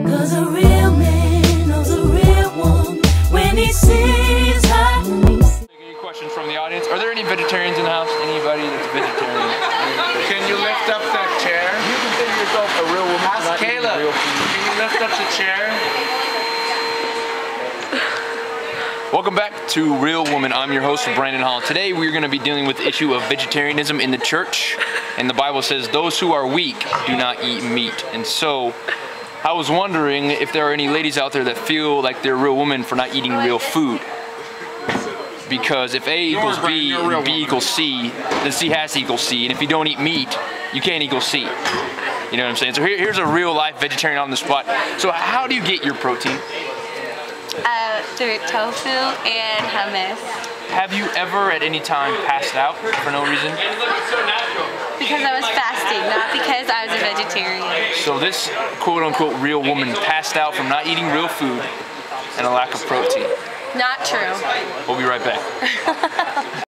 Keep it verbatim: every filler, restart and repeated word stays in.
Cause a real man knows a real woman when he sees her. Any questions from the audience? Are there any vegetarians in the house? Anybody that's vegetarian? Can you lift up that chair? You consider yourself a real woman. Ask Caleb. Real food. Can you lift up the chair? Welcome back to Real Woman. I'm your host, Brandon Hall. Today we're going to be dealing with the issue of vegetarianism in the church. And the Bible says those who are weak do not eat meat. And so I was wondering if there are any ladies out there that feel like they're a real woman for not eating real food. Because if A equals B and B equals C, then C has to equal C. And if you don't eat meat, you can't equal C. You know what I'm saying? So here, here's a real life vegetarian on the spot. So how do you get your protein? Uh, through tofu and hummus. Have you ever at any time passed out for no reason? Because I was fasting, not because I was a vegetarian. So this quote-unquote real woman passed out from not eating real food and a lack of protein. Not true. We'll be right back.